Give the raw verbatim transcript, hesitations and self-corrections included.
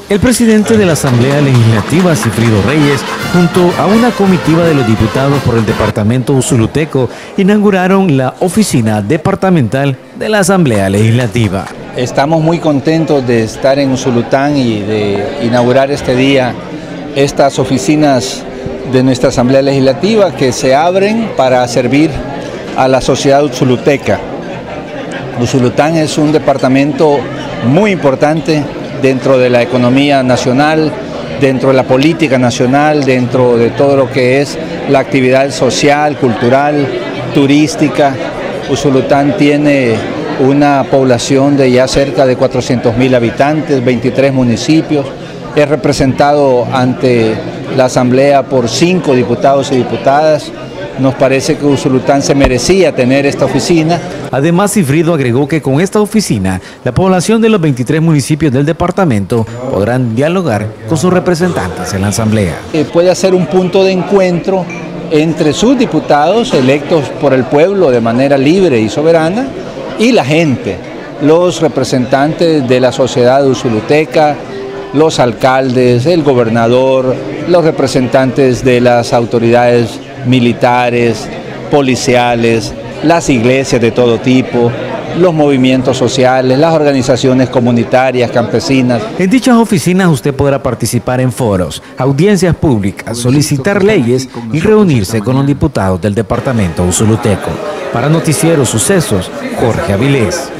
El presidente de la Asamblea Legislativa, Sigfrido Reyes, junto a una comitiva de los diputados por el departamento Usuluteco, inauguraron la oficina departamental de la Asamblea Legislativa. Estamos muy contentos de estar en Usulután y de inaugurar este día estas oficinas de nuestra Asamblea Legislativa que se abren para servir a la sociedad usuluteca. Usulután es un departamento muy importante dentro de la economía nacional, dentro de la política nacional, dentro de todo lo que es la actividad social, cultural, turística. Usulután tiene una población de ya cerca de cuatrocientos mil habitantes, veintitrés municipios. Es representado ante la Asamblea por cinco diputados y diputadas. Nos parece que Usulután se merecía tener esta oficina. Además, Sigfrido agregó que con esta oficina, la población de los veintitrés municipios del departamento podrán dialogar con sus representantes en la Asamblea. Eh, puede ser un punto de encuentro entre sus diputados electos por el pueblo de manera libre y soberana y la gente, los representantes de la sociedad usuluteca, los alcaldes, el gobernador, los representantes de las autoridades militares, policiales, las iglesias de todo tipo, los movimientos sociales, las organizaciones comunitarias, campesinas. En dichas oficinas usted podrá participar en foros, audiencias públicas, solicitar leyes y reunirse con los diputados del departamento Usuluteco. Para Noticiero Sucesos, Jorge Avilés.